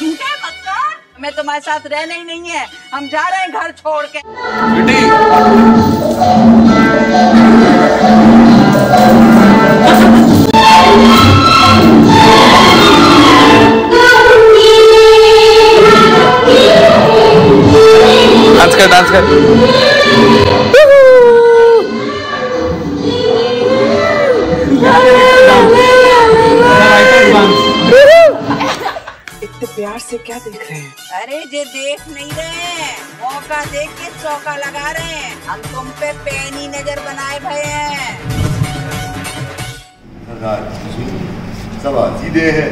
झूठे मत कर, हमें तुम्हारे साथ रहना ही नहीं है, हम जा रहे हैं घर छोड़ के। डांस कर, डांस कर। इतने प्यार से क्या देख रहे हैं? अरे जे देख नहीं रहे, मौका देख के चौका लगा रहे हैं, हम तुम पे पैनी नजर बनाए भये हैं। सब सीधे हैं।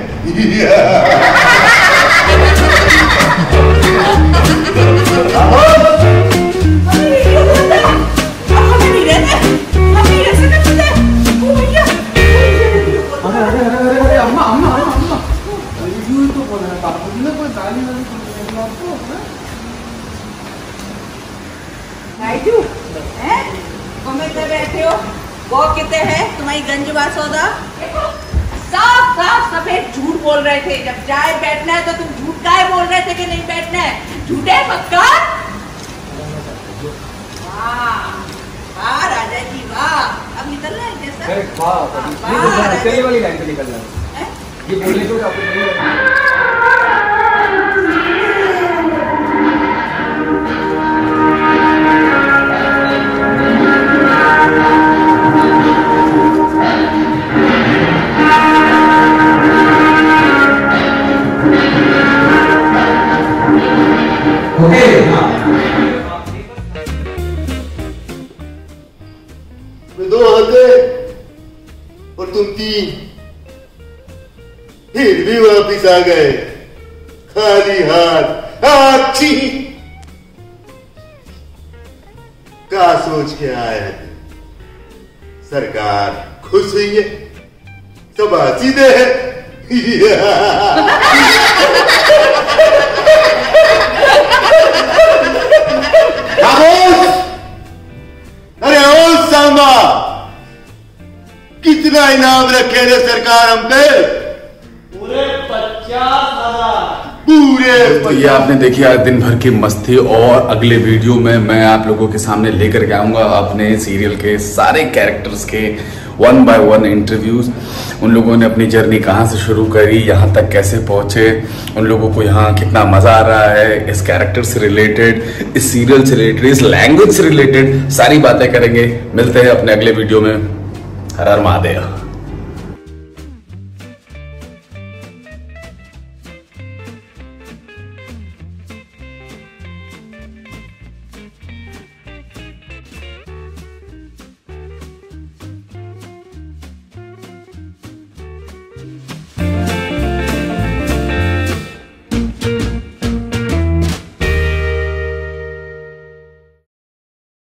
बैठे हो वो कितने हैं तुम्हारी गंजवा सौदा? साफ साफ सफेद झूठ बोल रहे थे, जब चाय बैठना है तो तुम झूठ काहे बोल रहे थे कि नहीं बैठना है? झूठे मत कर। वाह राजा जी वाह, अब निकल रहे हैं जैसा चलने वाली लाइन पे निकल रहा है। ये बोलने को आपको दो हाथ और तुम तीन, फिर भी वापिस आ गए खाली हाथ। अच्छी क्या सोच के आए हैं? सरकार खुश हुई है, सब सीधे है। अरे ओ सांबा, कितना इनाम रखे रे सरकार हम पे? पूरे 50,000। पूरे तो ये आपने देखी आज दिन भर की मस्ती, और अगले वीडियो में मैं आप लोगों के सामने लेकर के आऊंगा अपने सीरियल के सारे कैरेक्टर्स के 1 by 1 इंटरव्यूज। उन लोगों ने अपनी जर्नी कहाँ से शुरू करी, यहाँ तक कैसे पहुंचे, उन लोगों को यहाँ कितना मजा आ रहा है, इस कैरेक्टर से रिलेटेड, इस सीरियल से रिलेटेड, इस लैंग्वेज से रिलेटेड सारी बातें करेंगे। मिलते हैं अपने अगले वीडियो में। हर हर महादेव।